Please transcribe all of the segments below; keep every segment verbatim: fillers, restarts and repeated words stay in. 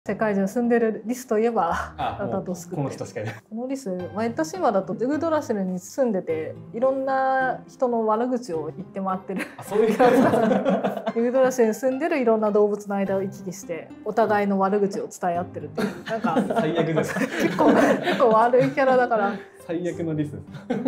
世界中住んでるリスといえばラタトスクって、 この人しかいない。 このリス、毎年今だとユグドラシルに住んでていろんな人の悪口を言って回ってる。 あ、そういう感じなんですか。 ユグドラシルに住んでるいろんな動物の間を行き来してお互いの悪口を伝え合ってるっていう、なんか最悪です。 結構結構悪いキャラだから。 最悪のリスです。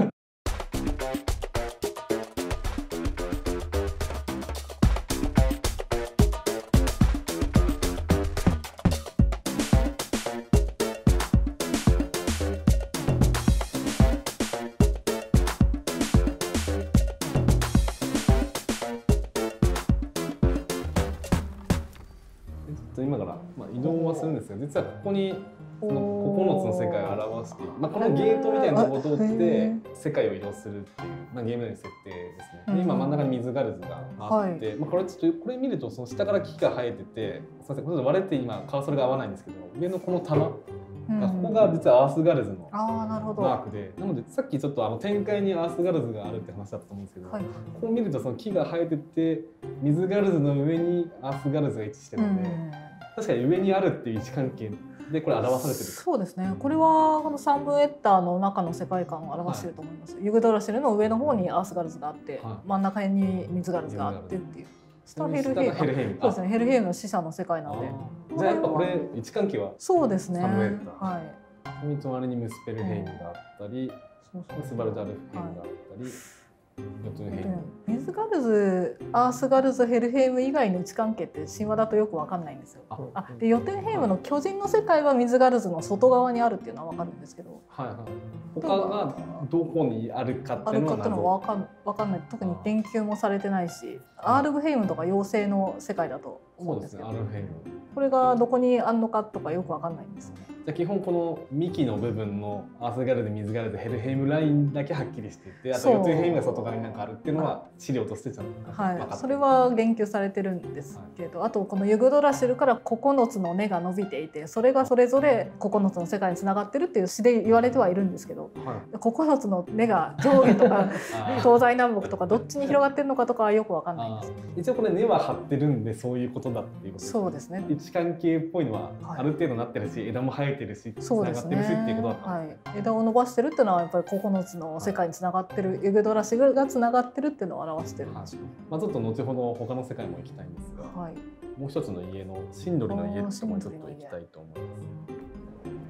今から、まあ、移動はするんですけど、実はここにそのここのつの世界を表している、まあ、このゲートみたいなところを通って世界を移動するっていう、まあ、ゲーム内の設定ですね。で今真ん中に水ガルズがあって、はい、まあ、これちょっとこれ見るとその下から木が生えてて、すみません、これ割れて今カーソルが合わないんですけど、上のこの玉がここが実はアースガルズのマークで、なのでさっきちょっとあの展開にアースガルズがあるって話だったと思うんですけど、はい、ここを見るとその木が生えてて水ガルズの上にアースガルズが位置してるので、確かに上にあるっていう位置関係でこれ表されてる。 そうですね。これはこの三分エッターの中の世界観を表していると思います。はい、ユグドラシルの上の方にアースガルズがあって、はい、真ん中に水ガルズがあってっていう。下ヘルヘイム。そうですね。ヘルヘイムの死者の世界なので。 じゃあやっぱこれ位置関係はそうですね。 三分エッター。 はい。 隣にムスペルヘイムがあったり、スバルダルフヘイムがあったり。 水ガルズ、アースガルズ、ヘルヘイム以外の位置関係って神話だとよく分かんないんですよ。あでヨテンヘイムの巨人の世界は水ガルズの外側にあるっていうのは分かるんですけど、 はいはい、他がどこにあるかっていうのは分かん、分かんない。特に言及もされてないし、アールブヘイムとか妖精の世界だと思うんですけど、 そうですね、アールブヘイムこれがどこにあるのかとかよく分かんないんですよね。 じゃあ基本この幹の部分のアースガルズ、水ガルズ、ヘルヘイムラインだけはっきりしていて、あとヨテンヘイムが外側になんかあるっていうのは資料としてちゃんと分かってる。 はい、それは言及されてるんですけど、はい、あとこのユグドラシルからここのつの根が伸びていて、それがそれぞれここのつの世界につながってるっていう詩で言われてはいるんですけど、はい、ここのつの根が上下とか東西南北とかどっちに広がってるのかとかはよく分かんないんです。 一応これ根は張ってるんでそういうことだっていうことですね。 そうですね。 位置関係っぽいのはある程度なってるし、はい、枝も生えてるし、つながってるしっていうことだったんですね。 はい、枝を伸ばしてるっていうのはやっぱりここのつの世界につながってる、ユグドラシルがつながってるっていうのを表してるんですよね。 まあちょっと後ほど他の世界も行きたいんですが、はい、もう一つの家のシンドリの家ってところにちょっと行きたいと思います。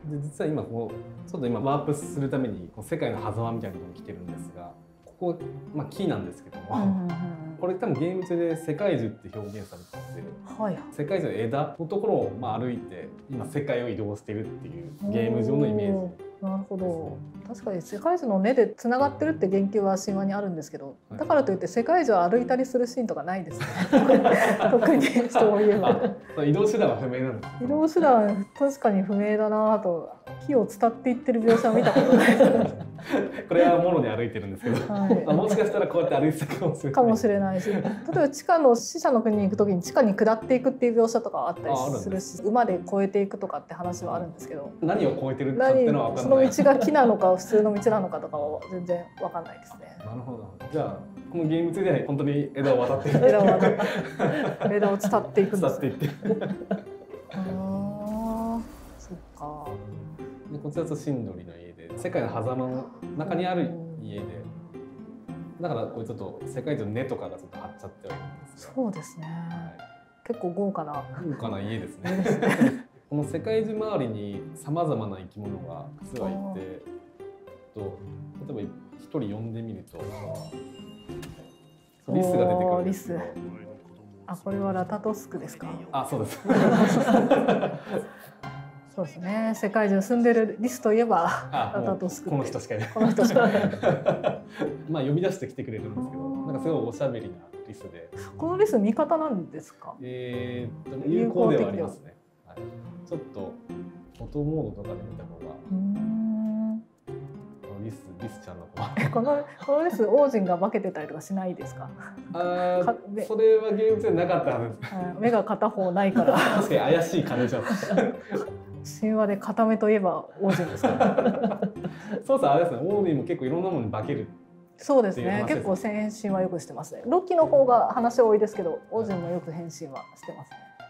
で実は今こうちょっと今ワープするためにこう世界の狭間みたいなところに来てるんですが、ここ、まあ、木なんですけども、うんうんうん、これ多分ゲーム中で世界樹って表現されてて、はい、世界樹の枝のところをまあ歩いて今世界を移動しているっていうゲーム上のイメージ。 なるほど。確かに世界樹の根でつながってるって言及は神話にあるんですけど、だからといって世界樹を歩いたりするシーンとかないですね。特にそういう移動手段は不明なんです。 移動手段確かに不明だなと。木を伝っていってる描写を見たことない。 これはもろに歩いてるんですけど、はい、もしかしたらこうやって歩いてたかもしれない。 かもしれないし、例えば地下の死者の国に行く時に地下に下っていくっていう描写とかあったりするし、馬で越えていくとかって話はあるんですけど、 何を越えてるかっていうのは分かんない。 その道が木なのか普通の道なのかとかは全然分かんないですね。 なるほど。じゃあこのゲーム中では本当に枝を渡っていく。 枝を渡って枝を伝っていくんです。 伝っていって。 ああ、そっか。 でこちらとシンドリの家で世界の狭間の中にある家で、だからこれちょっと世界中の根とかがちょっと張っちゃってはいるんですが、 そうですね、はい、結構豪華な豪華な家ですね。この世界中周りにさまざまな生き物が実はいて、と例えば一人呼んでみるとリスが出てくるんですけど、 あ、これはラタトスクですか。 あ、そうです。 そうですね。世界中住んでるリスといえばラタトスク。 この人しかいない。 この人しかいない。 まあ呼び出してきてくれるんですけど、なんかすごいおしゃべりなリスで。 このリス味方なんですか。 えー、っと有効ではありますね。はい、ちょっと音モードとかで見た方が。リスリスちゃんの子。 このこのリス王子が化けてたりとかしないですか。 ああ、それはゲーム中でなかったはずです。 目が片方ないから。 確かに怪しい感じじゃん。 神話で片目といえば王子ですか。 そうそう、あれですね。オーディも結構いろんなものに化ける。 そうですね。結構変身はよくしてますね。ロキの方が話多いですけど、オーディもよく変身はしてますね。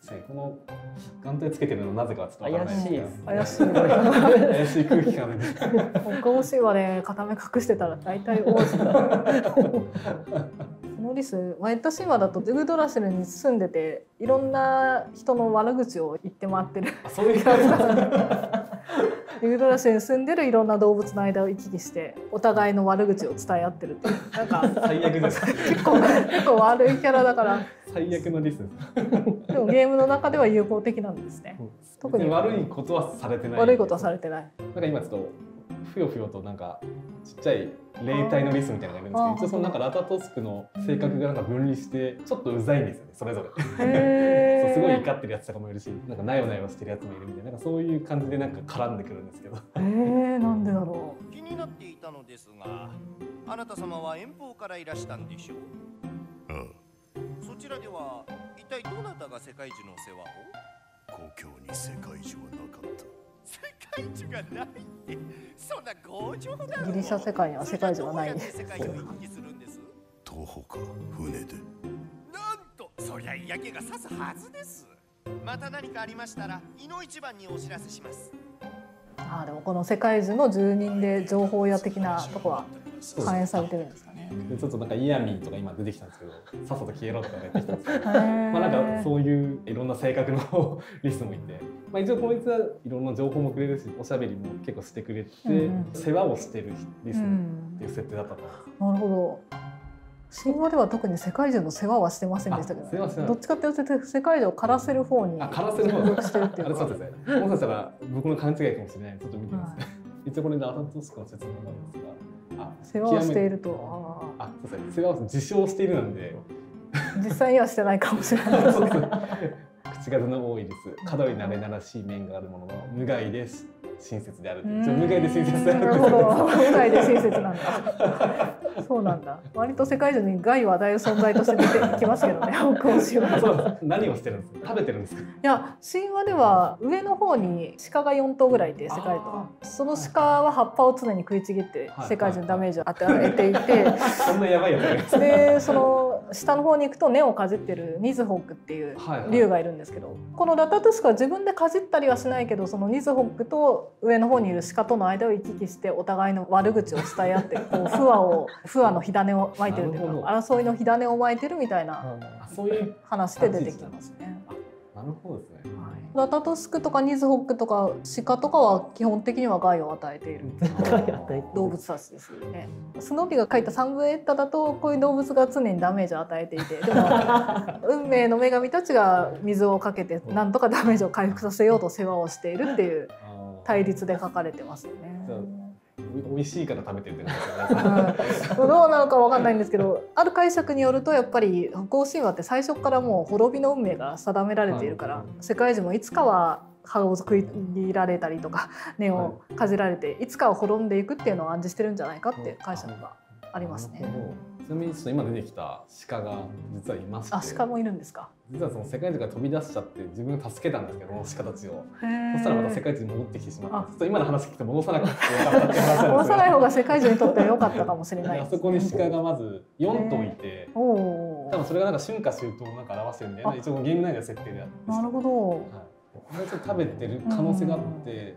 この眼帯つけてるのなぜかはちょっとわからないですけど。 怪しい怪しい空気感で。 北欧神話で片目隠してたら大体王子だ。このリス、ワイト神話だとユグドラシルに住んでていろんな人の悪口を言って回ってる。 あ、そういう感じなんですね。 ユグドラシルに住んでるいろんな動物の間を行き来してお互いの悪口を伝え合ってるっていう、なんか最悪です。 結構結構悪いキャラだから。 最悪のリスです。 でもゲームの中では友好的なんですね。 特に悪いことはされてない。 悪いことはされてない。 なんか今ちょっとふよふよとなんかちっちゃい霊体のリスみたいなのがいるんですけど、一応そのなんかラタトスクの性格がなんか分離してちょっとうざいんですよね、それぞれ。そうすごい怒ってるやつとかもいるし、なんかなよなよしてるやつもいるみたいな、なんかそういう感じでなんか絡んでくるんですけど。 えー、なんでだろう。気になっていたのですが、あなた様は遠方からいらしたんでしょう。ああ。そちらでは一体どなたが世界樹の世話を？ 故郷に世界樹はなかった。 世界樹がないって、そんな強情だろう。 ギリシャ世界には世界樹はない。 世界樹を行き来するんです。 徒歩か船で。 なんと、そりゃ嫌気がさすはずです。また何かありましたら、いの一番にお知らせします。 ああ、でもこの世界樹の住人で情報屋的なとこは反映されてるんですかね。 でちょっとなんかイヤミーとか今出てきたんですけど、さっさと消えろとか出てきたんですけど、まあなんかそういういろんな性格のリスもいて、まあ一応こいつはいろんな情報もくれるし、おしゃべりも結構してくれて、うんうん、世話をしてるリスっていう設定だったと思います。 なるほど。神話では特に世界樹の世話はしてませんでしたけど、どっちかっていうと世界樹を狩らせる方にあ、狩らせる方してるっていうか。 そうですね。もしかしたら僕の勘違いかもしれない。ちょっと見てみますね。一応これでアタトスクの説明なんですが。 世話をしていると、 ああ、そうですね。世話を自称しているなんで、 実際にはしてないかもしれないですね。 口数の多いです。過度に慣れならしい面があるものの無害です。親切である。無害で親切である。 なるほど。無害で親切なんだ。そうなんだ。割と世界中に害を与える存在として出てきますけどね。北欧神話。 そう何をしてるんですか。食べてるんですか。いや、神話では上の方に鹿がよん頭ぐらいいて、世界とその鹿は葉っぱを常に食いちぎって世界中にダメージを与えていて、 そんなやばいやつでその下の方に行くと根をかじってるニズホックっていう竜がいるんですけど、このラタトゥスクは自分でかじったりはしないけど、そのニズホックと上の方にいる鹿との間を行き来してお互いの悪口を伝え合って、こう不和を不和の火種をまいてるというか、争いの火種をまいてるみたいな話で出てきますね。 なるほどですね。 ラタトスクとかニズホックとか鹿とかは基本的には害を与えている動物たちですよね。スノーピーが書いたサンブエッタだとこういう動物が常にダメージを与えていて、でも運命の女神たちが水をかけてなんとかダメージを回復させようと世話をしているっていう対立で書かれてますよね。 美味しいから食べてるって感じですよね。 どうなのかわかんないんですけど、ある解釈によるとやっぱり北欧神話って最初からもう滅びの運命が定められているから、世界中もいつかは葉を食いられたりとか根をかじられていつかは滅んでいくっていうのを暗示してるんじゃないかっていう解釈がありますね。 ちなみにちょっと今出てきた鹿が実はいまして、 あ、鹿もいるんですか。 実はその世界中が飛び出しちゃって自分が助けたんですけど、鹿たちを。そしたらまた世界中に戻ってきてしまって、ちょっと今の話聞くと戻さなくてよかったって話なんですよ。 戻さない方が世界中にとって良かったかもしれない。 あそこに鹿がまずよん頭いて、多分それがなんか春夏秋冬をなんか表してるんで、一応ゲーム内の設定であって。 なるほど。 これちょっと食べてる可能性があって。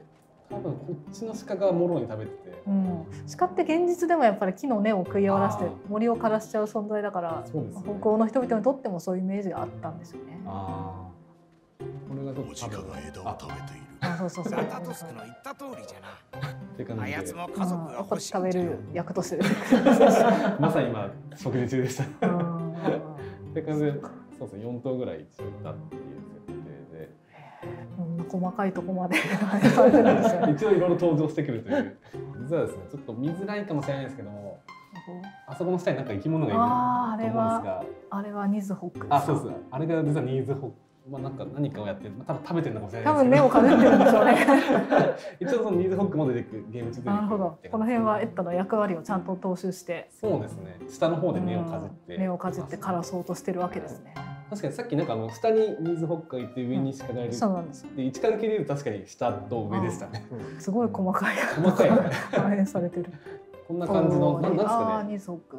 多分こっちの鹿がもろに食べてて、うん、 鹿って現実でもやっぱり木の根を食い終わらせて森を枯らしちゃう存在だから、ね、北欧の人々にとってもそういうイメージがあったんですよね。 ああ、これがちょっと鹿が枝を食べている。 あ、そうそうそう。 ラタトスクの言った通りじゃな。 って感じで、あやつも家族が欲しい。 食べる役としてまさに今食事中でした。って感じで、そうそうよん頭ぐらい一応いたっていう設定で。 細かいとこまで一応いろいろ登場してくるという。実はですね、ちょっと見づらいかもしれないですけども、あそこの下になんか生き物がいると思うんですが、 あれはニズホックですか。 あ、そうです。あれが実はニズホック。まあなんか何かをやってる、多分食べてるのかもしれないですけど。多分根をかじってるんでしょうね。 一応そのニズホックも出てくるゲーム中で。 なるほど。この辺はエッタの役割をちゃんと踏襲して。 そうですね。下の方で根をかじって。 根をかじって枯らそうとしてるわけですね。 確かにさっきなんかあの下にニーズホックがいて上に鹿がいる。 そうなんです。 で位置関係で言うと確かに下と上でしたね。 すごい細かい。 細かい。 反映されてる。 こんな感じのなんですかね。 ニーズホック。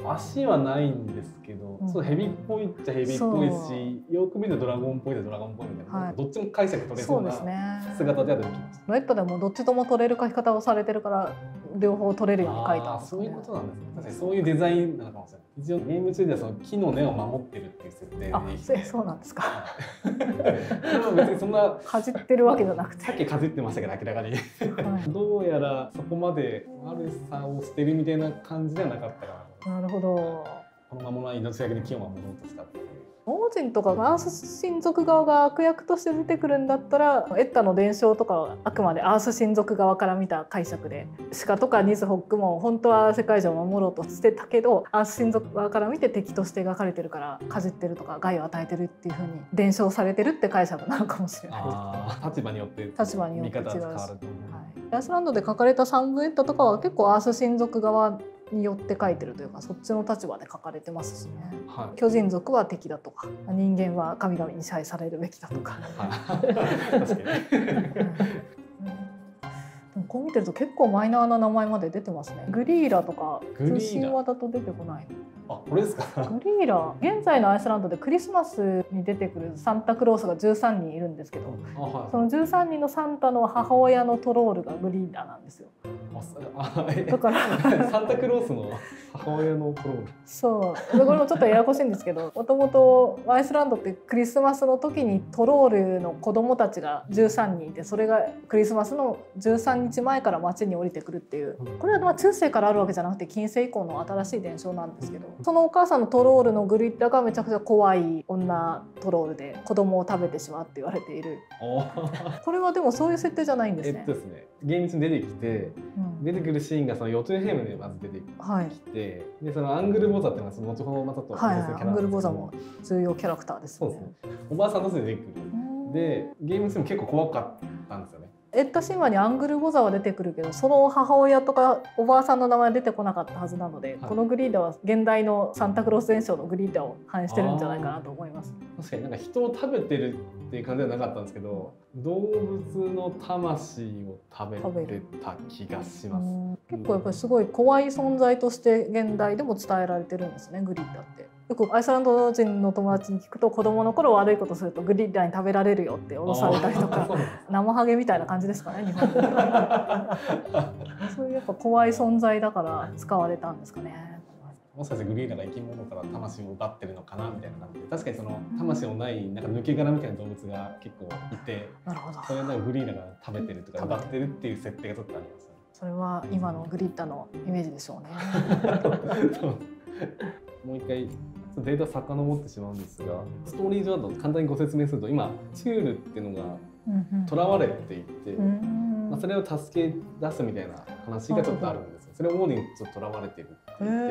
足はないんですけど、うん、そうヘビっぽいっちゃヘビっぽいし、よく見るとドラゴンっぽいっちゃドラゴンっぽいみたいな、はい、どっちも解釈取れそうな姿では出てきます。 エッタでもどっちとも取れる書き方をされてるから両方取れるように書いたんですね。 そういうことなんですね。確かにそういうデザインなのかもしれない。一応ゲーム中ではその木の根を守ってるっていう設定で、 あ、そうなんですか。 でも別にそんなかじってるわけじゃなくて、 さっきかじってましたけど明らかに、はい、どうやらそこまで悪さをしてるみたいな感じではなかったかな。なるほど。 このまま命がけで木を守ろうとしたっていう。 オージンとかアース親族側が悪役として出てくるんだったら、エッタの伝承とかはあくまでアース親族側から見た解釈で、シカとかニズホックも本当は世界中を守ろうとしてたけど、アース親族側から見て敵として描かれてるからかじってるとか害を与えてるっていう風に伝承されてるって解釈なのかもしれないです。 あ、立場によって立場によって違うし、はい、 アイスランドで書かれた三部エッタとかは結構アース親族側によって書いてるというか、そっちの立場で書かれてますしね、はい、巨人族は敵だとか、人間は神々に支配されるべきだとか、確かにこう見てると結構マイナーな名前まで出てますね。グリーラとか通信話だと出てこない。 あ、これですか。 グリーラ、現在のアイスランドでクリスマスに出てくるサンタクロースがじゅうさんにんいるんですけど、はい、そのじゅうさんにんのサンタの母親のトロールがグリーラなんですよ。だからサンタクロースの母親のトロール。 そうでこれもちょっとややこしいんですけど、もともとアイスランドってクリスマスの時にトロールの子供たちがじゅうさんにんいて、それがクリスマスのじゅうさんにちまえから街に降りてくるっていう、これはまあ中世からあるわけじゃなくて近世以降の新しい伝承なんですけど、そのお母さんのトロールのグリッラがめちゃくちゃ怖い女トロールで子供を食べてしまうって言われている。これはでもそういう設定じゃないんですね。 えっとですね、ゲーム中に出てきて、うん、出てくるシーンがそのヨトゥンヘイムでまず出てきて、はい、でそのアングルボザっていうのはその後ほどまたと話すキャラクター、はい、アングルボザも重要キャラクターですね。 そうですね。おばあさんとして出てくる。でゲーム中も結構怖かったんですよね。 エッタ神話にアングルボザは出てくるけど、その母親とかおばあさんの名前は出てこなかったはずなので、はい、このグリーダは現代のサンタクロース伝承のグリーダを反映してるんじゃないかなと思います。 確かになんか人を食べてるっていう感じではなかったんですけど、動物の魂を食べてた気がします。 結構やっぱりすごい怖い存在として現代でも伝えられてるんですね、グリーダって。よくアイスランド人の友達に聞くと、子供の頃悪いことするとグリッダーに食べられるよって脅されたりとか、生ハゲみたいな感じですかね、日本で。そういうやっぱ怖い存在だから使われたんですかね。 もしかしてグリーダーが生き物から魂を奪ってるのかなみたいな感じで、確かにその魂のないなんか抜け殻みたいな動物が結構いて、なるほど、それをなんかグリーダーが食べてるとか奪ってるっていう設定がちょっとあります。 それは今のグリッダーのイメージでしょうね。 もう一回データ遡ってしまうんですが、ストーリー上だと簡単にご説明すると、今チュールっていうのが囚われていて、うんうん、まあ、それを助け出すみたいな話がちょっとあるんですよ。それをオーディンちょっと囚われてるって言って、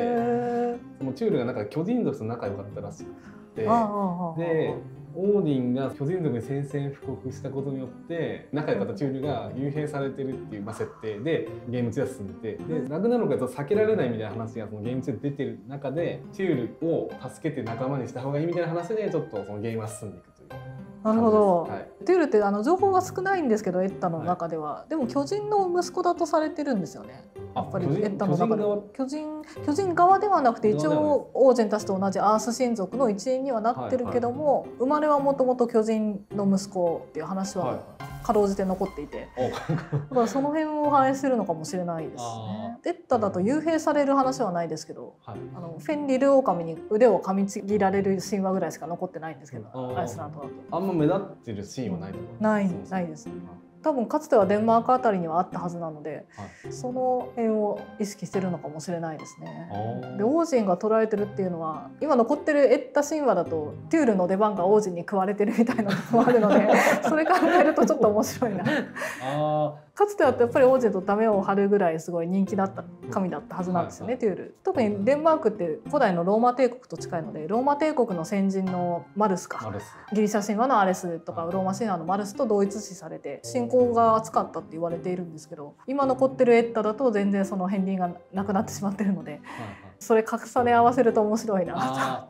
そのチュールがなんか巨人族と仲良かったらしくて、でオーディンが巨人族に宣戦布告したことによって仲良かったチュールが幽閉されてるっていう、まあ、設定でゲーム中は進んでて、でラグナロクだと避けられないみたいな話がそのゲーム中で出てる中で、チュールを助けて仲間にした方がいいみたいな話でちょっとそのゲームは進んでいくという。 なるほど、はい、テュールってあの情報が少ないんですけど、エッタの中では、はい、でも巨人の息子だとされてるんですよね。やっぱりエッタの中で巨人巨人側ではなくて、一応オージェンたちと同じアース親族の一員にはなってるけども、はいはい、生まれはもともと巨人の息子っていう話はかろうじて残っていて、はい、だからその辺を反映してるのかもしれないですね。エッタだと幽閉される話はないですけど、はい、あのフェンリルオオカミに腕を噛みちぎられる神話ぐらいしか残ってないんですけど、アイスランドだとあんま目立ってるシーンはないと思う。 ないないです。多分かつてはデンマークあたりにはあったはずなので、はい、その辺を意識してるのかもしれないですね。でオージンが捉えてるっていうのは、今残ってるエッタ神話だとテュールの出番がオージンに食われてるみたいなところもあるのでそれ考えるとちょっと面白いな。あかつてはやっぱりオージンとダメを張るぐらいすごい人気だった神だったはずなんですよね、はいはい、テュール。特にデンマークって古代のローマ帝国と近いので、ローマ帝国の先人のマルスか、マルスギリシャ神話のアレスとかローマ神話のマルスと同一視されて信仰が厚かったって言われているんですけど、今残ってるエッタだと全然その片鱗がなくなってしまってるので、はいはい、それ重ね合わせると面白いなと思って。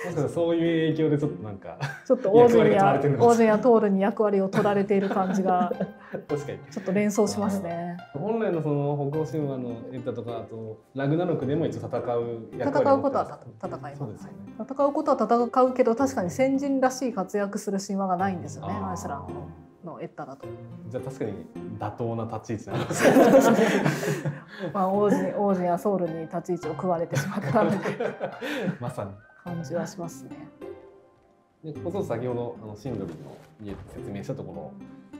そういう影響でちょっとなんかちょっとオージンやオージンやトールに役割を取られている感じが確かにちょっと連想しますね。 本来のその北欧神話のエッタとかあとラグナロクでも一応戦う役割を戦うことは戦います。そうですよね。戦うことは戦うけど確かに先人らしい活躍する神話がないんですよね。アイスランドのエッタだと。 じゃあ確かに妥当な立ち位置なんですね。 まあ王子王子やソウルに立ち位置を食われてしまったのでまさに感じはしますね。 でこそ先ほどあのシンドリの家で説明したところ、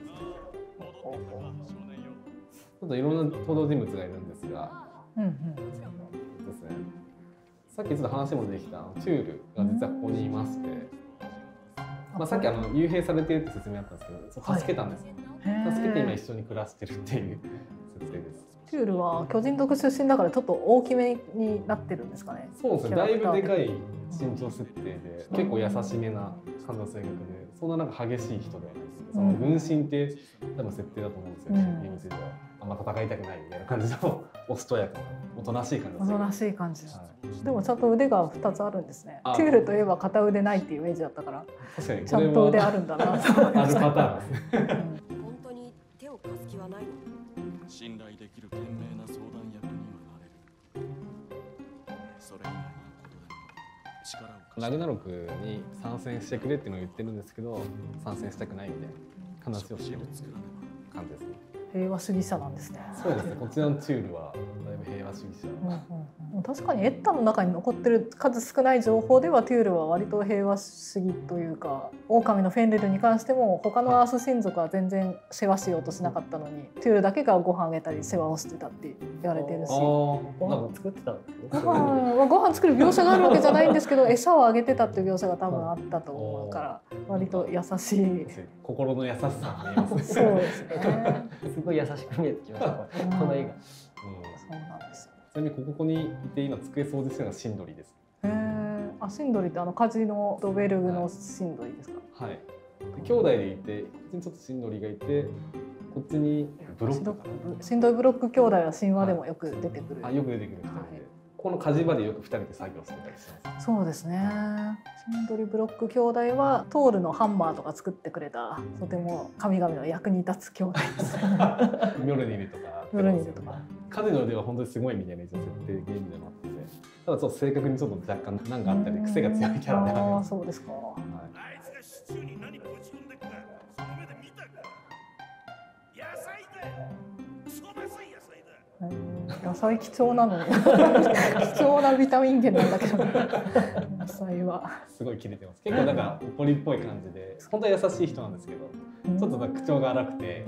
ちょっといろんな登場人物がいるんですが、うんうん、ですね。さっきちょっと話も出てきたチュールが実はここにいまして、まあさっきあの幽閉されているって説明あったんですけど、助けたんです。はい、助けて今一緒に暮らしてるっていう設定です。 チュールは巨人族出身だからちょっと大きめになってるんですかね。 そうですね。だいぶでかい身長設定で、結構優しめな感じの性格で、そんななんか激しい人ではないですけど、その軍神って多分設定だと思うんですよ。ゲーム中ではあんま戦いたくないみたいな感じのおしとやかなおとなしい感じです。 おとなしい感じ。はい、でもちゃんと腕がふたつあるんですね。チュールといえば片腕ないっていうイメージだったから、確かにちゃんと腕あるんだなと思いました。 あるパターンですね。 本当に手を貸す気はないの？信頼できる賢明な相談役にはなれる。それ以外のことでも力を貸して。 ラグナロクに参戦してくれっていうのを言ってるんですけど、参戦したくないみたいな話をしてる感じですね。 平和主義者なんですね。 そうですね。こちらのチュールはだいぶ平和主義者。 うんうんうん、確かにエッタの中に残ってる数少ない情報ではテュールは割と平和主義というか、狼のフェンリルに関しても他のアース親族は全然世話しようとしなかったのに、テュールだけがご飯あげたり世話をしてたって言われてるし、 ご飯作ってたんですね。 ご飯はご飯作る描写があるわけじゃないんですけど、餌をあげてたっていう描写が多分あったと思うから割と優しい。 心の優しさが見えますね。 そうですね。 すごい優しく見えてきました。この絵が。 そうなんです。 ちなみにここにいて今机掃除してるのはシンドリです。 へえ。あ、シンドリってあのカジノドベルグのシンドリですか。 はい。兄弟でいて、こっちにちょっとシンドリがいて、こっちにブロック。 シンドリブロック兄弟は神話でもよく出てくる。 あ、よく出てくるふたりで。この火事場でよくふたりで作業してたりします。 そうですね。シンドリブロック兄弟はトールのハンマーとか作ってくれたとても神々の役に立つ兄弟です。 ミョルニルとか。 ミョルニルとか。 カジノでは本当にすごいみたいな設定ゲームでもあって、ただちょっと性格にちょっと若干何かあったり癖が強いキャラであります。 そうですか。はい、 あいつがシチューに何ぶち込んでくか、その目で見たか。野菜だ。そばさ野菜だ。 野菜貴重なの貴重なビタミン源なんだけど、ね、野菜はすごい切れてます。結構なんか怒りっぽい感じで本当は優しい人なんですけど、ちょっと口調が荒くて、うん、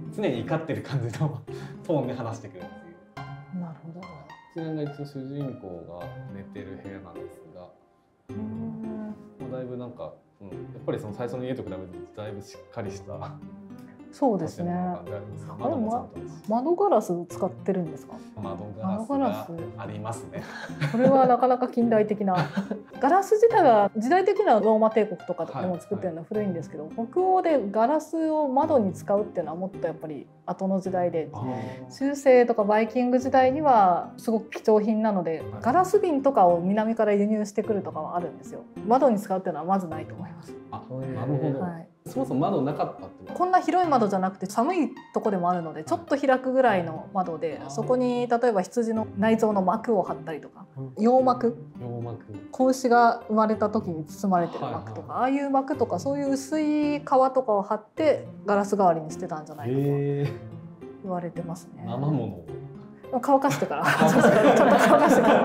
常に怒ってる感じのトーンで話してくるっていう。 なるほど。こちらが一応主人公が寝てる部屋なんですが、まあ、だいぶなんか、うん、やっぱりその最初の家と比べてだいぶしっかりしたそうですね。窓も窓ガラスを使ってるんですか？ 窓ガラスがありますね。 これはなかなか近代的な。ガラス自体は時代的なローマ帝国とかでも作ってるのは古いんですけど、はいはい、北欧でガラスを窓に使うっていうのはもっとやっぱり後の時代で、中世とかバイキング時代にはすごく貴重品なので、はい、ガラス瓶とかを南から輸入してくるとかはあるんですよ。窓に使うっていうのはまずないと思います。 あ、なるほど。はい、そもそも窓なかったってこんな広い窓じゃなくて寒いとこでもあるのでちょっと開くぐらいの窓で、そこに例えば羊の内臓の膜を貼ったりとか、羊膜、 羊膜、 子牛が生まれた時に包まれてる膜とか、はいはい、ああいう膜とかそういう薄い皮とかを貼ってガラス代わりにしてたんじゃないかと言われてますね。 生物乾かしてからちょっと乾かしてから、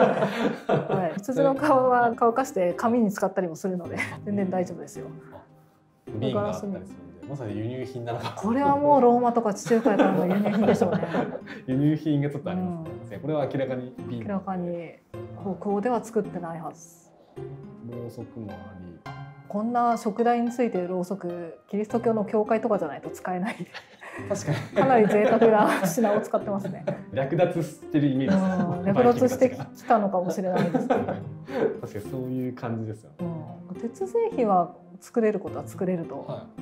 はい、羊の皮は乾かして紙に使ったりもするので全然大丈夫ですよ。 瓶があったりするんで、まさに輸入品なのか。 これはもうローマとか地中海からの輸入品でしょうね。 輸入品がちょっとありますね。うん、これは明らかに瓶。 明らかに北欧では作ってないはず。 ろうそくもあり。 こんな食台についてるろうそく、キリスト教の教会とかじゃないと使えない。 確かに。 かなり贅沢な品を使ってますね。 略奪してるイメージです。 略奪してきたのかもしれないですけど。確かにそういう感じですよね。 うん、鉄製品は作れることは作れると。はい、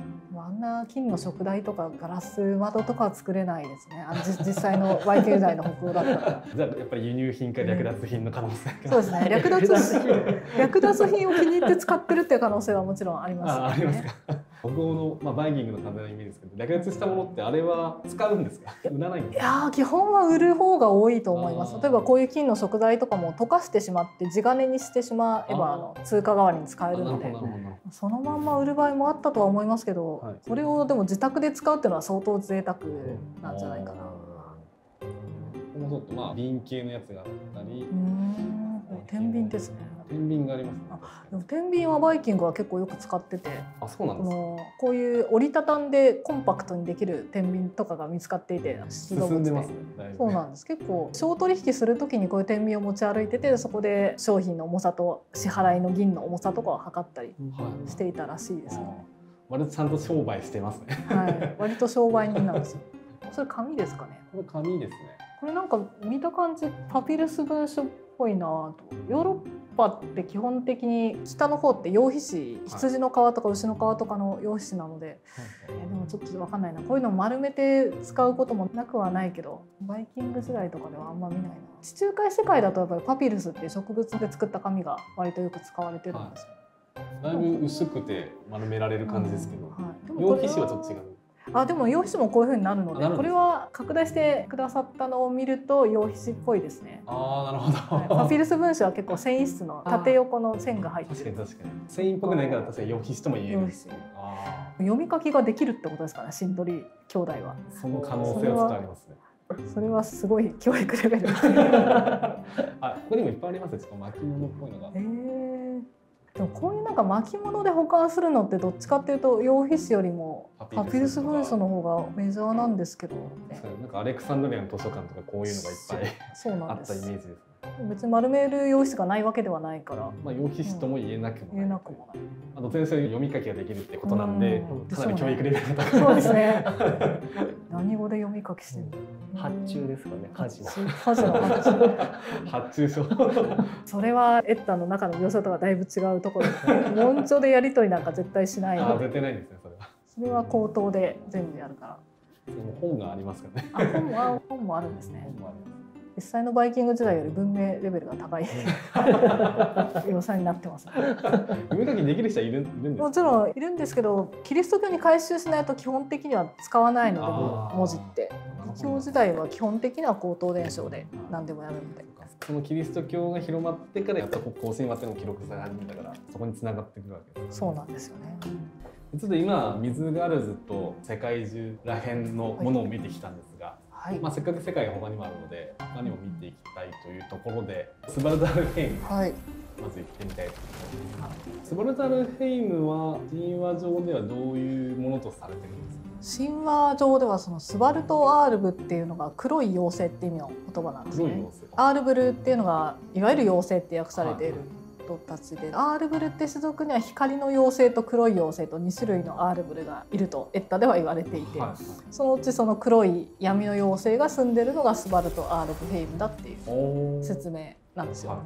んな金の燭台とかガラス窓とかは作れないですね。あのじ実際のバイキング時代の北欧だったら。 じゃあやっぱり輸入品か略奪品の可能性が、 そうですね。略奪略奪品を気に入って使ってるっていう可能性はもちろんありますよね。 あ、ありますか。北欧の、まあ、バイキングの風のイメージですけど、略奪したものってあれは使うんですか？売らないんですか？ いやー基本は売る方が多いと思います。例えばこういう金の食材とかも溶かしてしまって地金にしてしまえばあの通貨代わりに使えるので、そのまんま売る場合もあったとは思いますけど、はい、これをでも自宅で使うっていうのは相当贅沢なんじゃないかな。 もうちょっとまあ瓶系のやつがあったり。 天秤ですね。 天秤がありますね。 でも天秤はバイキングは結構よく使ってて、 あ、そうなんですか。 このこういう折りたたんでコンパクトにできる天秤とかが見つかっていて、 進んでますね。 そうなんです。結構商取引するときにこういう天秤を持ち歩いてて、そこで商品の重さと支払いの銀の重さとかを測ったりしていたらしいですね。 割とちゃんと商売してますね。 はい、割と商売人なんですよ。それ紙ですかね。 これ紙ですね。 これなんか見た感じパピルス文書っぽいなと。ヨーロッパって基本的に北の方って羊皮紙、羊の皮とか牛の皮とかの羊皮紙なので、はい、えでもちょっと分かんないな。こういうのを丸めて使うこともなくはないけど、バイキング時代とかではあんま見ないな。地中海世界だとやっぱりパピルスっていう植物で作った紙が割とよく使われてるんですよ。 はい、だいぶ薄くて丸められる感じですけど、うんはい、羊皮紙はちょっと違う。 あでも羊皮紙もこういう風になるので、これは拡大してくださったのを見ると羊皮紙っぽいですね。 ああ、なるほど。 はい、パピルス文書は結構繊維質の縦横の線が入ってる。 確かに確かに。繊維っぽくないから確かに羊皮紙とも言える。 あ読み書きができるってことですかね、シンドリ兄弟は。 その可能性はちょっとありますね。 それはすごい教育レベル。 あ、ここにもいっぱいありますね。ちょっと巻物っぽいのが。えーでもこういうなんか巻物で保管するのってどっちかっていうと羊皮紙よりもパピルス文書の方がメジャーなんですけど、ね、 なんかアレクサンドリアの図書館とかこういうのがいっぱいそうなんあったイメージですね。 別に丸める羊皮紙がないわけではないから、 まあ羊皮紙とも言えなくもない、うん、言えなくもない。 あと全然読み書きができるってことなんで、かなり教育レベルが高い。 そうですね。何語で読み書きしてるの？ 発注ですかね。家事の。 家事の発注。 発注書。 それはエッタの中の描写とはだいぶ違うところで、文書でやり取りなんか絶対しないので。 あ、絶対ないですねそれは。 それは口頭で全部やるから。 本がありますかね。 あ、本も本もあるんですね。本もあります。実際のバイキング時代より文明レベルが高い描写になってます、ね。 読み書きできる人はいるんですか？ もちろんいるんですけど、キリスト教に改宗しないと基本的には使わないので、文字って。異教時代は基本的には口頭伝承で何でもやるので。 そのキリスト教が広まってからやっと甲神話っていうのを記録され始めたから、そこに繋がってくるわけです。 そうなんですよね。 ちょっと今ミズガルズと世界中らへんのものを見てきたんですが、はい、まあせっかく世界が他にもあるので何も見ていきたいというところで、スバルタルヘイム、はい、まず行ってみたいと思います。スバルタルヘイムは神話上ではどういうものとされてるんですか？ 神話上ではそのスバルト・アールブっていうのが黒い妖精っていう意味の言葉なんですね。 黒い妖精。 アールブルっていうのがいわゆる妖精って訳されている人たちで、アールブルって種族には光の妖精と黒い妖精とに種類のアールブルがいるとエッタでは言われていて、はい、そのうちその黒い闇の妖精が住んでるのがスバルト・アールブヘイムだっていう説明なんですよ。はい、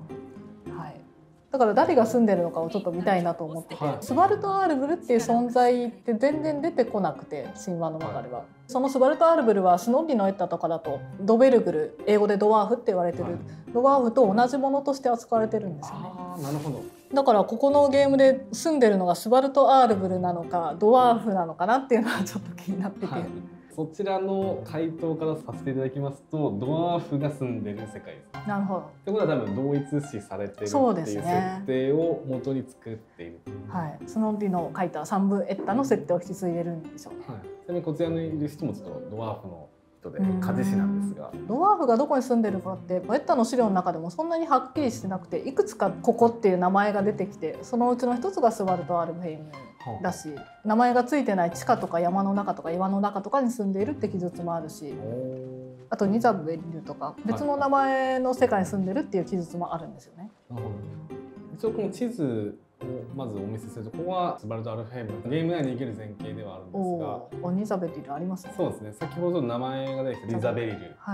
はい、だから誰が住んでるのかをちょっと見たいなと思ってて、はい、スバルト・アールブルっていう存在って全然出てこなくて、神話の中では、はい、そのスバルト・アールブルはスノッリのエッタとかだとドベルグル、英語でドワーフって言われてる、はい、ドワーフと同じものとして扱われてるんですよね。 あ、なるほど。 だからここのゲームで住んでるのがスバルト・アールブルなのかドワーフなのかなっていうのはちょっと気になってて、はい、 そちらの回答からさせていただきますと、ドワーフが住んでる世界です。 なるほど。 ってことは多分同一視されてるっていう設定を元に作っている。 はい、スノッリの書いた三部エッタの設定を引き継いでるんでしょうね。はい、 ちなみにこちらにいる人もちょっとドワーフの人で鍛冶師なんですが、 ドワーフがどこに住んでるかってエッタの資料の中でもそんなにはっきりしてなくて、いくつかここっていう名前が出てきて、そのうちの一つがスバルト・アールブヘイムだし、名前がついてない地下とか山の中とか岩の中とかに住んでいるって記述もあるし、あとニザベリルとか別の名前の世界に住んでるっていう記述もあるんですよね。 なるほど。一応この地図をまずお見せすると、ここはスバルト・アルフヘイム、ゲーム内に生きる前景ではあるんですが、 おニザベリルありますね。 そうですね。先ほど名前が出てきたリザベリル。 はい。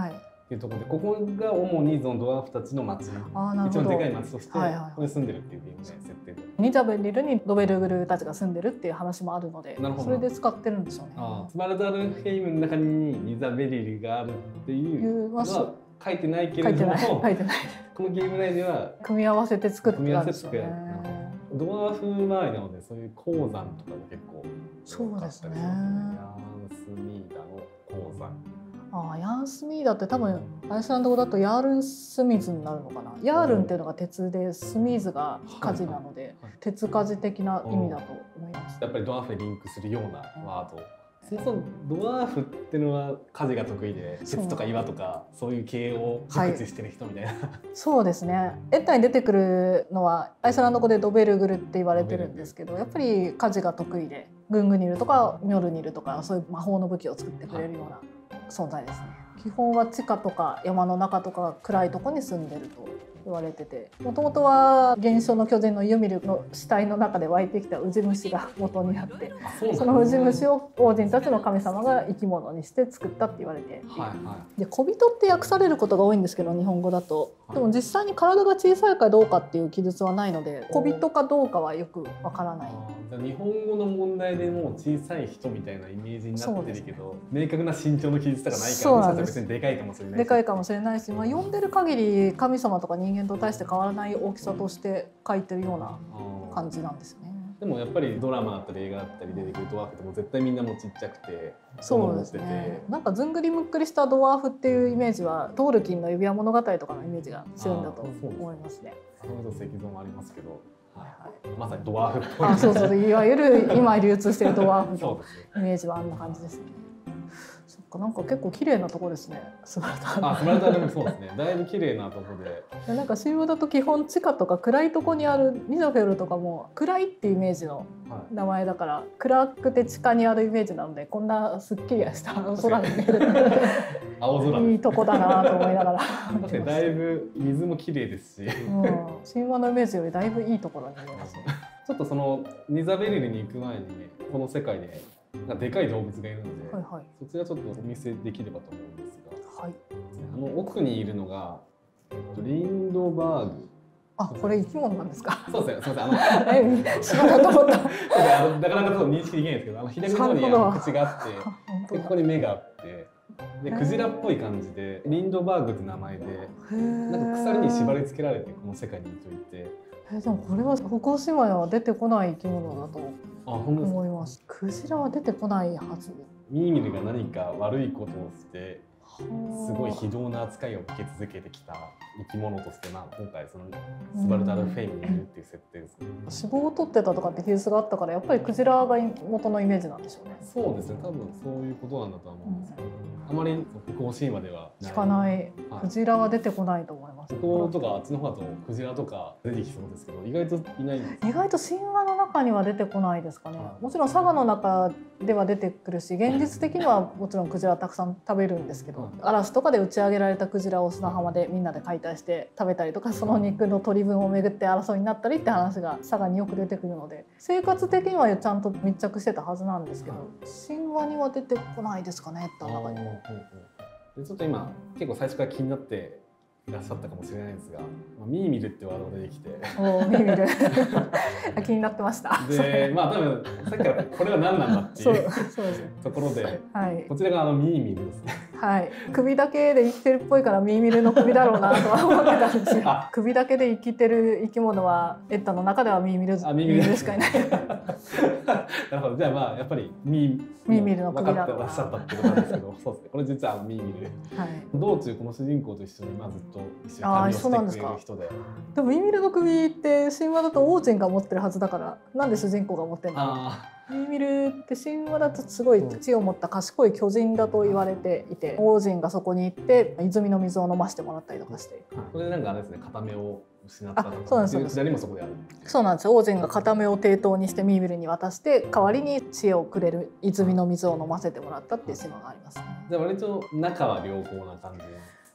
っていうところで、ここが主にそのドワーフたちの町、 あなるほど一番でかい町としてこはいはいこに住んでるっていうゲームの設定で。 ニザベリルにドベルグルたちが住んでるっていう話もあるので、 なるほどそれで使ってるんでしょうね。 あスバルダルフェイムの中にニザベリルがあるっていうのは書いてないけれども、 書いてないこのゲーム内では組み合わせて作って組み合たんですよわせて作る。 ね。 ドワーフ周りなのでそういう鉱山とかが結構そうですね。 ヤンスミーダの鉱山。 ああヤンスミーダって多分アイスランド語だとヤールンスミズになるのかな。ヤールンっていうのが鉄でスミーズが火事なので、 はいはい鉄火事的な意味だと思います。 やっぱりドワーフにリンクするようなワード。そもそもドワーフっていうのは火事が得意で鉄とか岩とかそういう系を熟知してる人みたいな、はい、 そうですね。エッタに出てくるのはアイスランド語でドベルグルって言われてるんですけど、やっぱり火事が得意でグングニルとかミョルニルとかそういう魔法の武器を作ってくれるような存在ですね。基本は地下とか山の中とか暗いところに住んでると言われてて、もともとは原初の巨人のユミルの死体の中で湧いてきたウジ虫が元になって、そのウジ虫を王人たちの神様が生き物にして作ったって言われて、 はいはい、 で小人って訳されることが多いんですけど日本語だと、でも実際に体が小さいかどうかっていう記述はないので小人かどうかはよくわからない。 日本語の問題でもう小さい人みたいなイメージになってるけど、ね、明確な身長の記述とかないからもしかしたら別にでかいかもしれないし、 でかいかもしれないし、まあ、読んでる限り神様とか人間と対して変わらない大きさとして書いてるような感じなんですね。 でもやっぱりドラマだったり映画だったり出てくるドワーフってもう絶対みんなもちっちゃくてそうですね。なんかずんぐりむっくりしたドワーフっていうイメージはトールキンの指輪物語とかのイメージが強いんだと思いますね。 そういう石像もありますけど、はいはい、まさにドワーフっぽい。 あ、そうそう、いわゆる今流通してるドワーフのイメージはあんな感じですね。そっか、なんか結構綺麗なとこですね。スバルタ。 あ、スバルタでもそうですね。だいぶ綺麗なとこで。 なんか神話だと基本地下とか暗いとこにあるミゾフェルとかも暗いっていうイメージの名前だから、はい、暗くて地下にあるイメージなので、こんなすっきりした空が見える青空いいとこだなと思いながら確かにだいぶ水も綺麗ですし、 うん、神話のイメージよりだいぶいいところに見えますね。 ちょっとそのニザベリルに行く前にね、この世界ででかい動物がいるので、はいはい、そちらちょっとお見せできればと思うんですが、はい、あの奥にいるのがリンドバーグ。 あ、これ生き物なんですか。 そうですね、すみません、あのえ、知らなかった。 なかなかちょっと認識できないんですけど、あの左の方には口があって、でここに目があって、でクジラっぽい感じでリンドバーグって名前で、なんか鎖に縛り付けられてこの世界にいるといて。 え、でもこれは北欧神話には出てこない生き物だと思います。クジラは出てこないはず。 ミーミルが何か悪いことをしてすごい非道な扱いを受け続けてきた生き物として、まあ、今回そのスバルタルフェイムにいるっていう設定ですね。 脂肪を取ってたとかって記述があったから、やっぱりクジラが元のイメージなんでしょうね。 そうですね、多分そういうことなんだとは思うんですけど、うん、あまり北欧神話では聞かない、クジラは出てこないと思います。 北欧とかあっちの方だとクジラとか出てきそうですけど、意外といないんです。 意外と神話の中には出てこないですかね。もちろんサガの中では出てくるし、現実的にはもちろんクジラたくさん食べるんですけど、嵐とかで打ち上げられたクジラを砂浜でみんなで解体して食べたりとか、その肉の取り分をめぐって争いになったりって話がサガによく出てくるので、生活的にはちゃんと密着してたはずなんですけど、神話には出てこないですかねって中に。 でちょっと今結構最初から気になっていらっしゃったかもしれないんですが、ミーミルってワードが出てきて、 おミーミル気になってました。 で、まあ多分さっきからこれは何なんだっていうところで、はい、こちらがあのミーミルですね。 はい、首だけで生きてるっぽいからミーミルの首だろうなとは思ってたんですよ。首だけで生きてる生き物はエッタの中ではミーミル、 あミーミルしかいない。 なるほど、じゃあまあやっぱりミーミーミルの首だ分かってらっしゃったってことなんですけど、そうですね、これ実はミーミル、はい、道中この主人公と一緒にまあずっと一緒に旅をしてくれる人で。 でもミーミルの首って神話だと王子が持ってるはずだから、なんで主人公が持ってるの？ミーミルって神話だとすごい知を持った賢い巨人だと言われていて、王子がそこに行って泉の水を飲ませてもらったりとかして、 これでなんかあれですね、片目を失ったとか、 そうなんですよ。 左もそこである。 そうなんですよ。王子が片目を抵当にしてミーミルに渡して、代わりに知恵をくれる泉の水を飲ませてもらったっていう神話がありますね。 じゃあ割と仲は良好な感じ。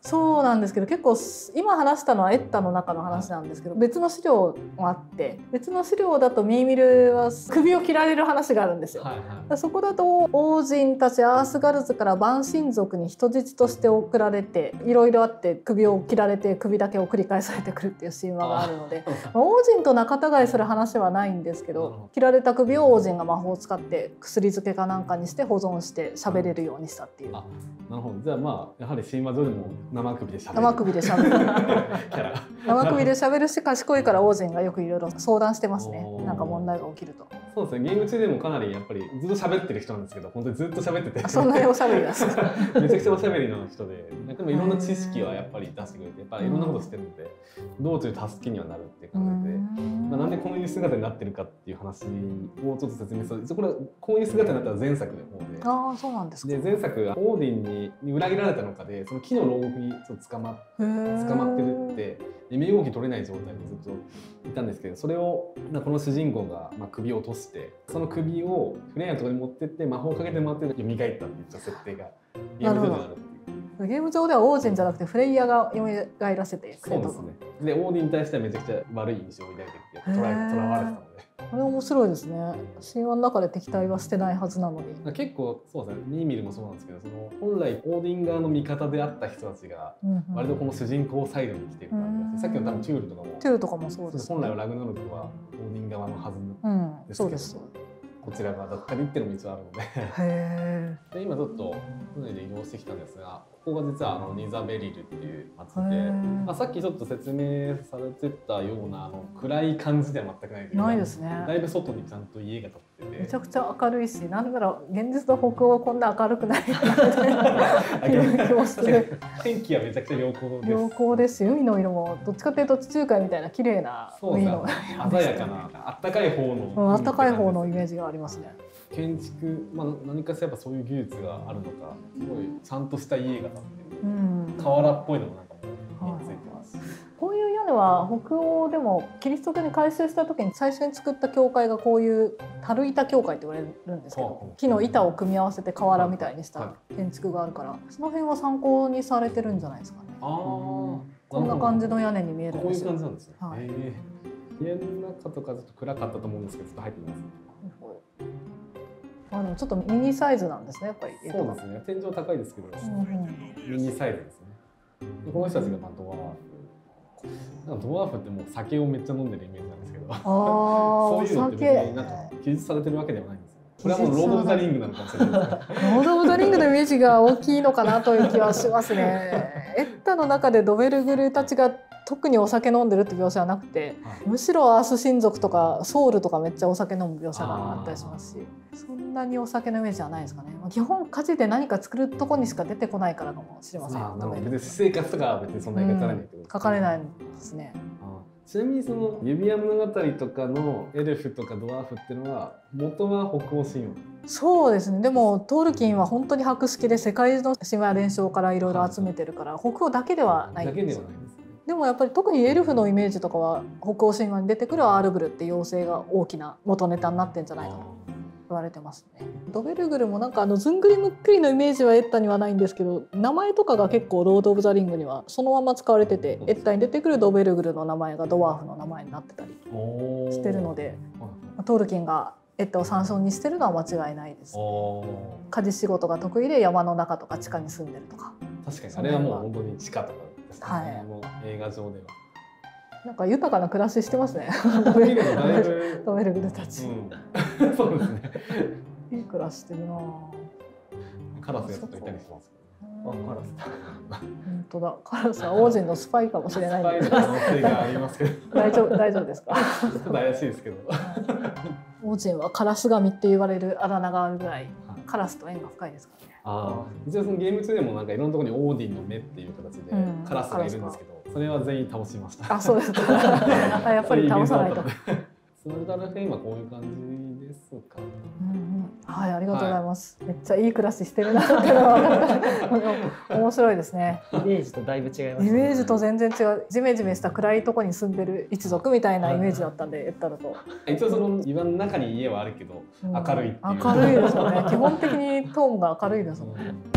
そうなんですけど、結構今話したのはエッタの中の話なんですけど、別の資料もあって、別の資料だとミーミルは首を切られる話があるんですよ。はいはい、そこだと王人たちアースガルズから蛮神族に人質として送られて、いろいろあって首を切られて首だけを繰り返されてくるっていう神話があるので、王人と仲違いする話はないんですけど、切られた首を王人が魔法を使って薬漬けかなんかにして保存して喋れるようにしたっていう。 あ、なるほど。じゃあまあやはり神話上でも生首で喋る。 生首で喋る。キャラ。生首で喋るし、賢いから王人がよくいろいろ相談してますね。なんか問題が起きると。 そうですね。ゲーム中でもかなりやっぱりずっと喋ってる人なんですけど、本当にずっと喋ってて。 そんなにおしゃべりだし。 めちゃくちゃおしゃべりの人で、でもいろんな知識はやっぱり出してくれて、やっぱりいろんなことしてるので、道中助けにはなるっていう感じで、まあなんでこういう姿になってるかっていう話をちょっと説明する。一応これこういう姿になったら前作の方で。 ああ、そうなんですか。 で前作はオーディンにに裏切られたのかで、その木の牢獄にちょっと捕まって。捕まってるって身動き取れない状態でずっといたんですけど、それをこの主人公がまあ首を落として、その首をフレイヤーのところに持ってって魔法をかけてもらって蘇ったっていう設定がゲーム上ではあるっていう。 ゲーム上では王子じゃなくてフレイヤーが蘇らせてくれたと。 そうですね。でオーディンに対してはめちゃくちゃ悪い印象を抱いててとらわれてたので。 これ面白いですね。神話の中で敵対はしてないはずなのに。 結構そうですね。ミーミルもそうなんですけど、その本来オーディン側の味方であった人たちが割とこの主人公サイドに来てる感じがして、さっきの多分チュールとかも。 チュールとかもそうです、ね。 本来はラグナロクはオーディン側のはずですけど、うん、そうです。こちら側だったりっていうのも一応あるので。へで今ちょっと船で移動してきたんですが、ここが実はあのニザベリルっていう町で、まあ、さっきちょっと説明されてたようなあの暗い感じでは全くないというか、 ないですね。 だいぶ外にちゃんと家が建ってて、 めちゃくちゃ明るいし、なんなら現実の北欧はこんな明るくないかなみたいな気もする。 天気はめちゃくちゃ良好です。 良好ですし、海の色もどっちかというと地中海みたいな綺麗な海の鮮やかなあったかい方の、 うん、あったかい方のイメージがありますね。 建築、まあ、何かしらやっぱそういう技術があるのか、すごいちゃんとした家が建ってる、うん、瓦っぽいのもなんかもう身についてます、はい、 こういう屋根は北欧でもキリスト教に改宗した時に最初に作った教会がこういう樽板教会って言われるんですけど、はい、木の板を組み合わせて瓦みたいにした建築があるから、はい、その辺は参考にされてるんじゃないですかね。あ、うん、こんな感じの屋根に見えるんですよ。 こういう感じなんですね、はい、えー、家の中とかちょっと暗かったと思うんですけど、ちょっと入ってみます。 あ、でもちょっとミニサイズなんですね、やっぱり。 そうですね。天井高いですけど、うん、ミニサイズですね。でこの人たちがまあドワーフ。なんかドワーフってもう酒をめっちゃ飲んでるイメージなんですけど、あそういうのって別になんか記述されてるわけではないんですよ。これはもうロード・オブ・ザ・リングなのかもしれないですね。 ロード・オブ・ザ・リングのイメージが大きいのかなという気はしますね。エッタの中でドベルグルたちが特にお酒飲んでるって描写はなくて、はい、むしろアース親族とかソウルとかめっちゃお酒飲む描写があったりしますし、そんなにお酒のイメージはないですかね。基本火事で何か作るとこにしか出てこないからかもしれません。 ああ、別に私生活とかは別にそんなに書かれないってことですね。 書かれないんですね。 ちなみにその指輪物語とかのエルフとかドワーフっていうのは元は北欧神話。 そうですね。でもトールキンは本当に博識で世界中の神話や伝承からいろいろ集めてるから、はい、北欧だけではないんですよ。だけではないですね。でもやっぱり特にエルフのイメージとかは北欧神話に出てくるアールブルって妖精が大きな元ネタになってんじゃないかと言われてますね。ドベルグルもなんかあのずんぐりむっくりのイメージはエッタにはないんですけど、名前とかが結構ロード・オブ・ザ・リングにはそのまま使われてて、エッタに出てくるドベルグルの名前がドワーフの名前になってたりしてるので、トールキンがエッタを参照にしてるのは間違いないです。家事仕事が得意で山の中とか地下に住んでるとか。 確かにあれはもう本当に地下とかですね、はい、もう映画上ではなんか豊かな暮らししてますね。ドベルグルたち、 うん、そうですね。 いい暮らししてるな。 カラスがちょっといたりしますけど、ね、 あ、カラス本当だ。カラスは王子のスパイかもしれないんで。 スパイの可能性がありますけど。 大丈夫大丈夫ですか。 ちょっと怪しいですけど。 王子はカラス神って言われるあだ名があるぐらいカラスと縁が深いですからね。 ああ、一応そのゲーム中でもなんかいろんなところにオーディンの目っていう形でカラスがいるんですけど、うん、それは全員倒しました。 あ、そうですか。やっぱり倒さないと。 スマルタルフェインはこういう感じですか。 うんうん、はい、ありがとうございます。はい、めっちゃいい暮らししてるなっていうのは分かった。面白いですね。 イメージとだいぶ違いますね。 イメージと全然違う。ジメジメした暗いところに住んでる一族みたいなイメージだったんで、エッタだと。 一応その岩の中に家はあるけど、明るいっていう。 明るいですよね。基本的にトーンが明るいですもんね。